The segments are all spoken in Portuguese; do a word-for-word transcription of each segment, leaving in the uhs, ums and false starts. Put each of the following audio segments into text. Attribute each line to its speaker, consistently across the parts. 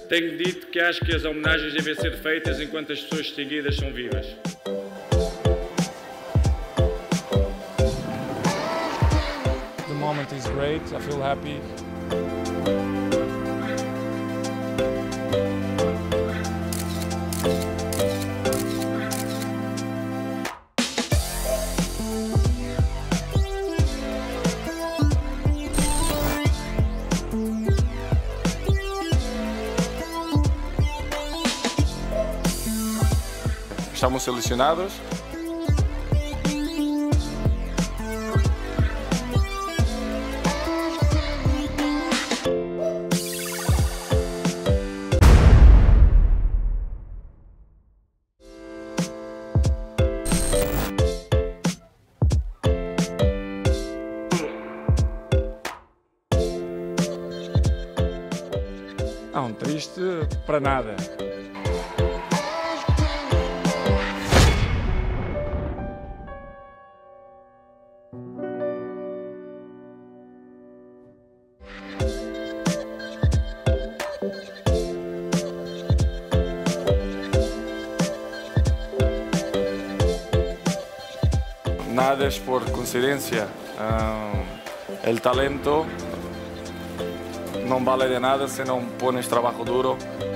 Speaker 1: Tenho dito que acho que as homenagens devem ser feitas enquanto as pessoas extinguidas são vivas.
Speaker 2: The moment is great. I feel happy.
Speaker 3: Estamos selecionados.
Speaker 2: Não, triste para nada.
Speaker 3: Nada es por coincidencia. Um, el talento no vale de nada si no pones trabajo duro.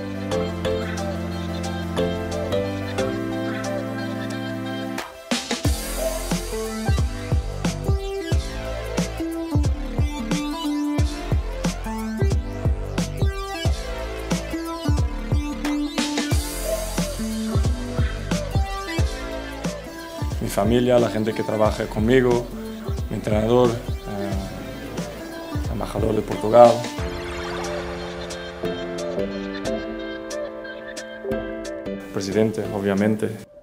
Speaker 3: Mi familia, la gente que trabaja conmigo, mi entrenador, eh, embajador de Portugal. Presidente, obviamente.